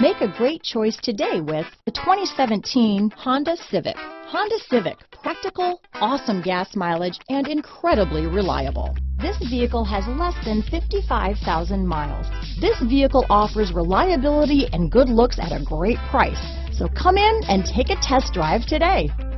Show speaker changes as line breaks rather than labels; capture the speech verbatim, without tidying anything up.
Make a great choice today with the twenty seventeen Honda Civic. Honda Civic, practical, awesome gas mileage, and incredibly reliable. This vehicle has less than fifty-five thousand miles. This vehicle offers reliability and good looks at a great price. So come in and take a test drive today.